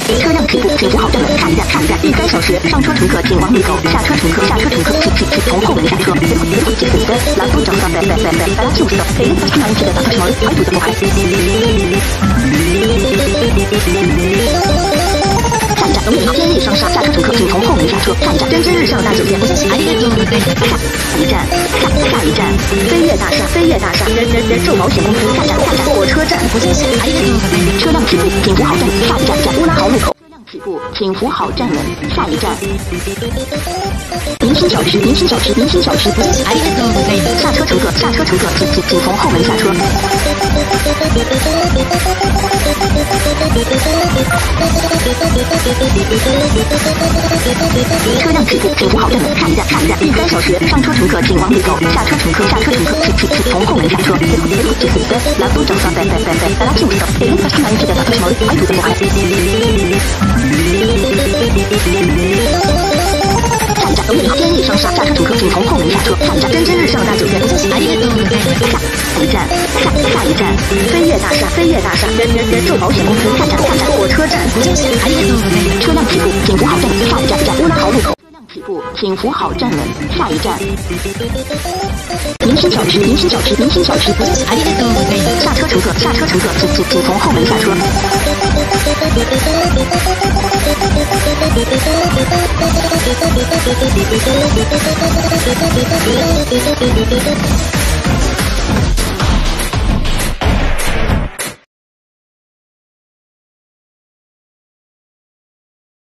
车辆止步，请扶好站稳，下一站，下一站，1、3小时，上车乘客请往里走，下车乘客，下车乘客请从后门下车。蓝风整上就是的，给人发出来一的打车门，快速的过来。下一站，龙井天翼商厦，下车乘客请从后门下车。下一站，真日上大酒店。下一站，下一站，飞跃大厦，飞跃大厦，人寿保险公司。下站，火车站。车辆止步，请扶好站稳。下一站，乌拉豪路口。止步，请扶好站稳。下一站，明星小吃，明星小吃，明星小吃。下车乘客，下车乘客，请从后门下车。车辆止步，请扶好站稳。下一站，下一站，1、3小时，上车乘客请往里走，下车乘客，下车乘客，请从后门下车。蓝风整上就是的，给人发出来一的打车门，快速的过来。下一站，龙井天翼商厦，下车乘客请从后门下车。下一站，真日上大酒店。下一站，飞跃大厦，飞跃大厦，人寿保险公司。下站，火车站。车辆止步，请扶好站稳。下一站，乌拉豪路口。车辆止步，请扶好站稳。下一站，明星小吃，明星小吃，明星小吃。下车乘客，下车乘客，请从后门下车。